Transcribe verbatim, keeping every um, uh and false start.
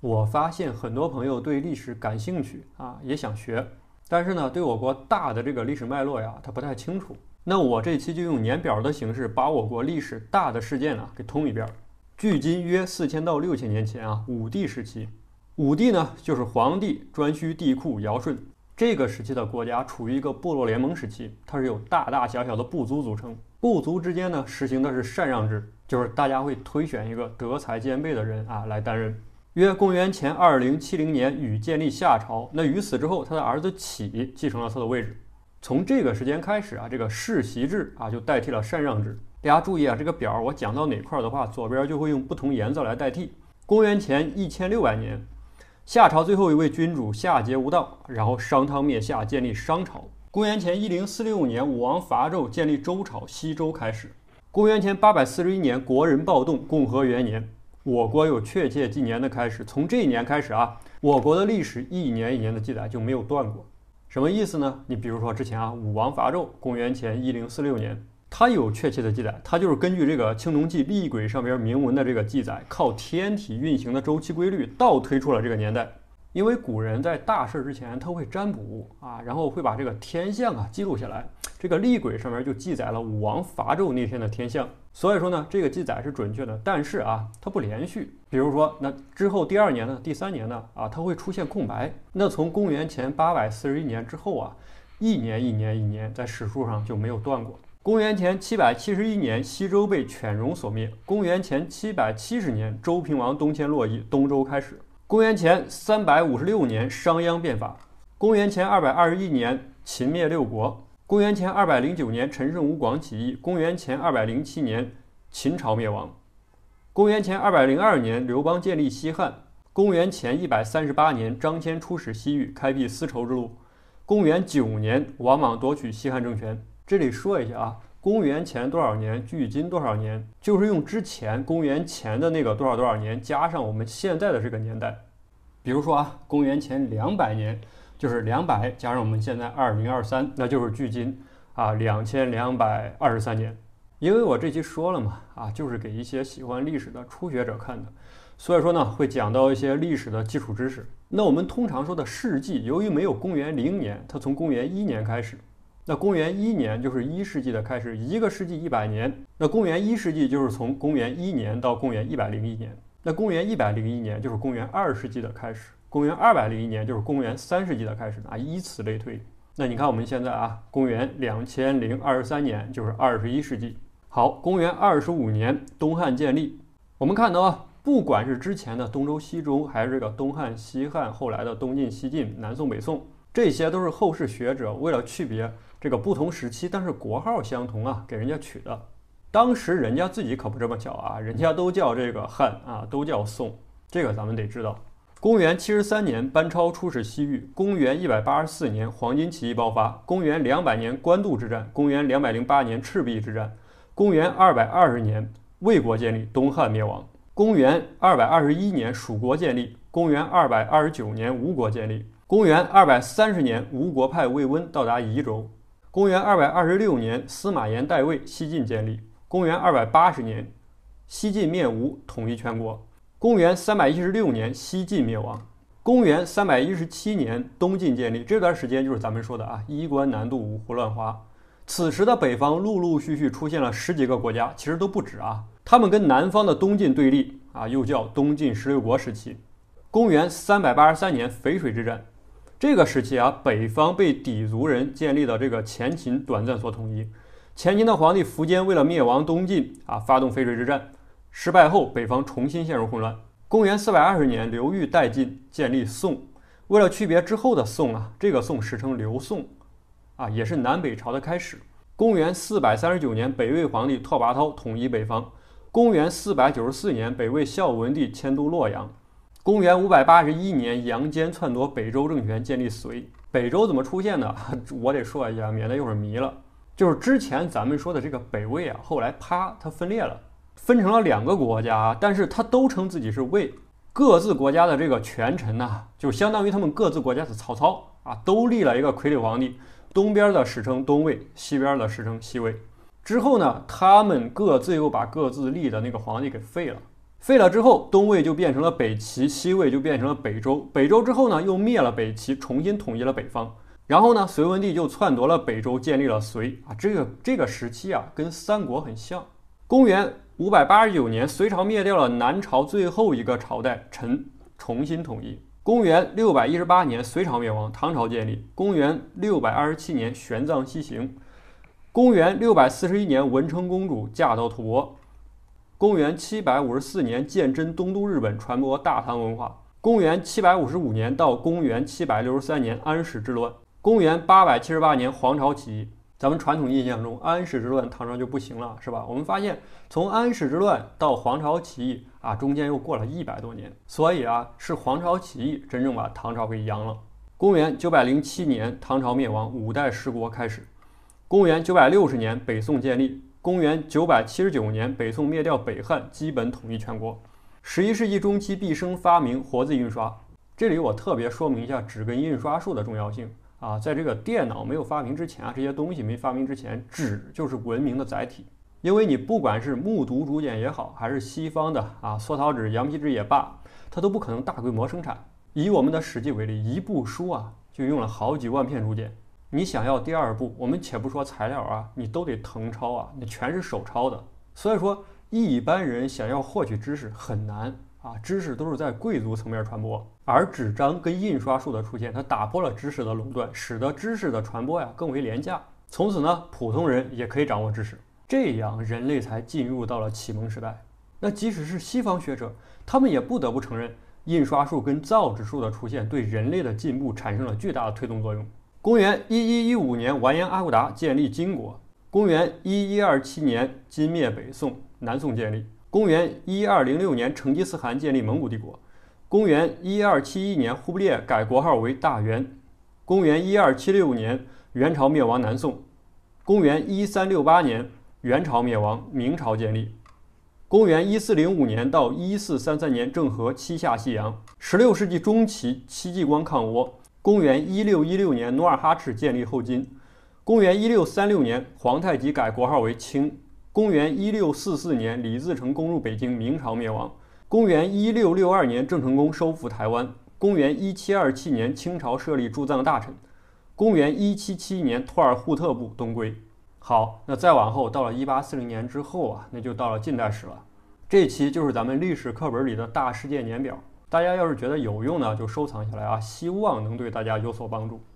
我发现很多朋友对历史感兴趣啊，也想学，但是呢，对我国大的这个历史脉络呀，他不太清楚。那我这期就用年表的形式，把我国历史大的事件呢给通一遍。距今约四千到六千年前啊，武帝时期。武帝呢，就是皇帝颛顼帝喾尧舜。这个时期的国家处于一个部落联盟时期，它是由大大小小的部族组成。部族之间呢，实行的是禅让制，就是大家会推选一个德才兼备的人啊来担任。约公元前二零七零年，禹建立夏朝。那禹死之后，他的儿子启继承了他的位置。从这个时间开始啊，这个世袭制啊就代替了禅让制。大家注意啊，这个表我讲到哪块的话，左边就会用不同颜色来代替。公元前一千六百年，夏朝最后一位君主夏桀无道，然后商汤灭夏，建立商朝。公元前一零四六年，武王伐纣，建立周朝，西周开始。公元前八百四十一年，国人暴动，共和元年。我国有确切纪年的开始，从这一年开始啊，我国的历史一年一年的记载就没有断过。什么意思呢？你比如说之前啊，武王伐纣，公元前一零四六年，它有确切的记载，它就是根据这个《青铜器厉轨》上边铭文的这个记载，靠天体运行的周期规律倒推出了这个年代。因为古人在大事之前，他会占卜啊，然后会把这个天象啊记录下来。这个厉轨上面就记载了武王伐纣那天的天象，所以说呢，这个记载是准确的。但是啊，它不连续。比如说，那之后第二年呢、第三年呢，啊，它会出现空白。那从公元前八百四十一年之后啊，一年一年一年，在史书上就没有断过。公元前七百七十一年，西周被犬戎所灭。公元前七百七十年，周平王东迁洛邑，东周开始。公元前三百五十六年，商鞅变法。公元前二百二十一年，秦灭六国。公元前二百零九年，陈胜吴广起义。公元前二百零七年，秦朝灭亡。公元前二百零二年，刘邦建立西汉。公元前一百三十八年，张骞出使西域，开辟丝绸之路。公元九年，王莽夺取西汉政权。这里说一下啊，公元前多少年，距今多少年，就是用之前公元前的那个多少多少年，加上我们现在的这个年代。比如说啊，公元前两百年，就是两百加上我们现在二零二三，那就是距今啊两千两百二十三年。因为我这期说了嘛，啊，就是给一些喜欢历史的初学者看的，所以说呢，会讲到一些历史的基础知识。那我们通常说的世纪，由于没有公元零年，它从公元一年开始。那公元一年就是一世纪的开始，一个世纪一百年。那公元一世纪就是从公元一年到公元一百零一年。那公元一百零一年就是公元二世纪的开始，公元二百零一年就是公元三世纪的开始啊，以此类推。那你看我们现在啊，公元两千零二十三年就是二十一世纪。好，公元二十五年，东汉建立。我们看到啊，不管是之前的东周、西周，还是这个东汉、西汉，后来的东晋、西晋、南宋、北宋，这些都是后世学者为了区别这个不同时期，但是国号相同啊，给人家取的。当时人家自己可不这么叫啊，人家都叫这个汉啊，都叫宋，这个咱们得知道。公元七十三年，班超出使西域。公元一百八十四年，黄巾起义爆发。公元两百年，官渡之战。公元两百零八年，赤壁之战。公元二百二十年，魏国建立，东汉灭亡。公元二百二十一年，蜀国建立。公元二百二十九年，吴国建立。公元二百三十年，吴国派魏温到达夷州。公元二百二十六年，司马炎代魏，西晋建立。公元二百八十年，西晋灭吴，统一全国。公元三百一十六年，西晋灭亡。公元三百一十七年，东晋建立。这段时间就是咱们说的啊，衣冠南渡，五胡乱华。此时的北方陆陆续续出现了十几个国家，其实都不止啊。他们跟南方的东晋对立啊，又叫东晋十六国时期。公元三百八十三年，淝水之战。这个时期啊，北方被氐族人建立的这个前秦短暂所统一。前秦的皇帝苻坚为了灭亡东晋啊，发动淝水之战，失败后北方重新陷入混乱。公元四百二十年，刘裕代晋，建立宋。为了区别之后的宋啊，这个宋史称刘宋啊，也是南北朝的开始。公元四百三十九年，北魏皇帝拓跋焘统一北方。公元四百九十四年，北魏孝文帝迁都洛阳。公元五百八十一年，杨坚篡夺北周政权，建立隋。北周怎么出现的？我得说一下，免得一会儿迷了。就是之前咱们说的这个北魏啊，后来啪，它分裂了，分成了两个国家，但是它都称自己是魏。各自国家的这个权臣呐、啊，就相当于他们各自国家的曹操啊，都立了一个傀儡皇帝。东边的史称东魏，西边的史称西魏。之后呢，他们各自又把各自立的那个皇帝给废了。 废了之后，东魏就变成了北齐，西魏就变成了北周。北周之后呢，又灭了北齐，重新统一了北方。然后呢，隋文帝就篡夺了北周，建立了隋啊。这个这个时期啊，跟三国很像。公元五百八十九年，隋朝灭掉了南朝最后一个朝代陈，重新统一。公元六百一十八年，隋朝灭亡，唐朝建立。公元六百二十七年，玄奘西行。公元六百四十一年，文成公主嫁到吐蕃。公元七百五十四年，鉴真东渡日本，传播大唐文化。公元七百五十五年到公元七百六十三年，安史之乱。公元八百七十八年，黄巢起义。咱们传统印象中，安史之乱唐朝就不行了，是吧？我们发现从安史之乱到黄巢起义啊，中间又过了一百多年，所以啊，是黄巢起义真正把唐朝给扬了。公元九百零七年，唐朝灭亡，五代十国开始。公元九百六十年，北宋建立。公元九百七十九年，北宋灭掉北汉，基本统一全国。十一世纪中期，毕升发明活字印刷。这里我特别说明一下纸跟印刷术的重要性啊，在这个电脑没有发明之前啊，这些东西没发明之前，纸就是文明的载体。因为你不管是木牍竹简也好，还是西方的啊缩草纸、羊皮纸也罢，它都不可能大规模生产。以我们的《史记》为例，一部书啊就用了好几万片竹简。你想要第二部，我们且不说材料啊，你都得誊抄啊，你全是手抄的。所以说，一般人想要获取知识很难啊，知识都是在贵族层面传播。而纸张跟印刷术的出现，它打破了知识的垄断，使得知识的传播呀更为廉价。从此呢，普通人也可以掌握知识，这样人类才进入到了启蒙时代。那即使是西方学者，他们也不得不承认，印刷术跟造纸术的出现对人类的进步产生了巨大的推动作用。公元一一一五年，完颜阿骨达建立金国。公元一一二七年，金灭北宋，南宋建立。公元一二零六年，成吉思汗建立蒙古帝国。公元一二七一年，忽必烈改国号为大元。公元一二七六年，元朝灭亡，南宋。公元一三六八年，元朝灭亡，明朝建立。公元一四零五年到一四三三年，郑和七下西洋。十六世纪中期，戚继光抗倭。公元一六一六年，努尔哈赤建立后金。公元一六三六年，皇太极改国号为清。公元一六四四年，李自成攻入北京，明朝灭亡。公元一六六二年，郑成功收复台湾。公元一七二七年，清朝设立驻藏大臣。公元一七七一年，托尔扈特部东归。好，那再往后到了一八四零年之后啊，那就到了近代史了。这期就是咱们历史课本里的大事件年表。大家要是觉得有用呢，就收藏下来啊，希望能对大家有所帮助。